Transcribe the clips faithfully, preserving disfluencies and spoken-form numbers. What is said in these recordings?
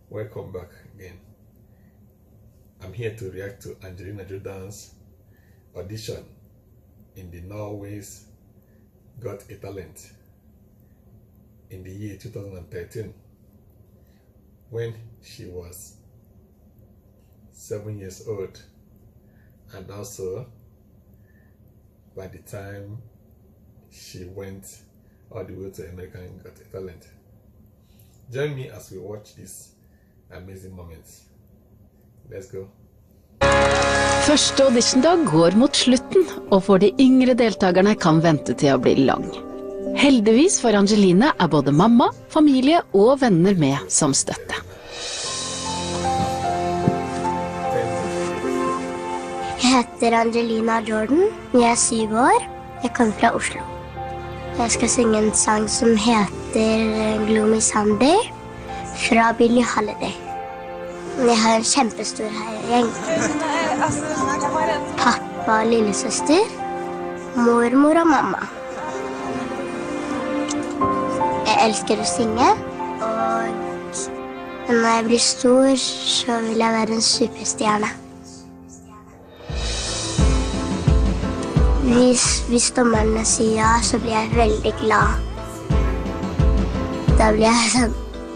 Welcome back again. I'm here to react to Angelina Jordan's audition in the Norway's Got a Talent in the year two thousand thirteen when she was seven years old, and also by the time she went all the way to American Got a Talent. Join me as we watch this amazing moments. Let's go. Første auditiondag går mot slutten, og for de yngre deltakerne kan ventetida bli lang. Heldigvis for Angelina er både mamma, familie og venner med som støtte. Jeg heter Angelina Jordan, jeg er syv år, jeg kommer fra Oslo. Jeg skal synge en sang som heter Gloomy Sunday fra Billie Holiday. Jeg har en kjempestor gjeng. Pappa og lillesøster, mormor og mamma. Jeg elsker å synge, og når jeg blir stor, så vil jeg være en superstjerne. Hvis, hvis dommerne sier ja, så blir jeg veldig glad. Da blir jeg sånn...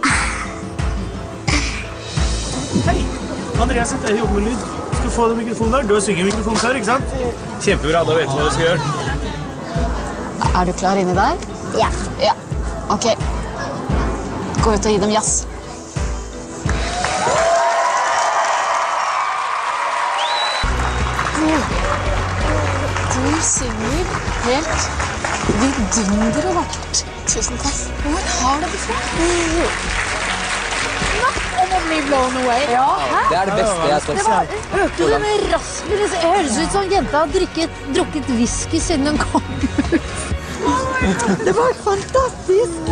Hei! Andreas heter jeg, jobber med lyd. Skal du få den mikrofonen der? Du har synget mikrofonen før, ikke sant? Kjempebra, da vet du hva du skal gjøre. Er du klar inni der? Ja. Ja. Ok. Gå ut og gi dem jazz. Du synger helt vidunderlig vakkert. Tusen takk. Hvor har du det fra? Om å bli blown away. Ja, hæ? Det er det beste jeg har Det stått. var, hørte du det med raspen? Det høres ut som jenta har drukket, drukket whisky siden hun kom. Det var fantastisk.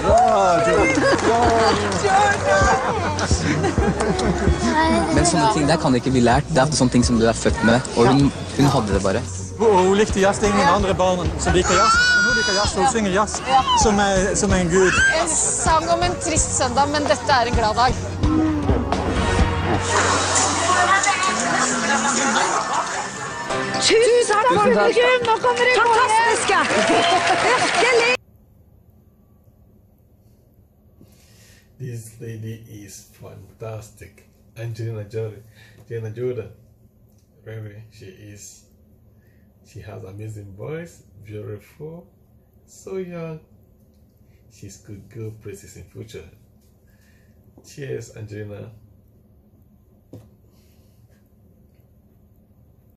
Men sånne ting der kan ikke bli lært. Det er ofte sånne ting som du er født med, og hun, hun hadde det bare. Hun likte jazz, det er ingen andre barn som liker jazz. Men hun liker jazz, og hun synger jazz som, er, som er en gud. En sang om en trist søndag, men dette er en glad dag. Tusen takk for publikum. Nå kommer det fantastiske. Virkelig. This lady is fantastic. Angelina Jordan. Angelina Jordan. Really, she is. She has amazing voice, beautiful, so young. She's could go places in future. Cheers, Angelina.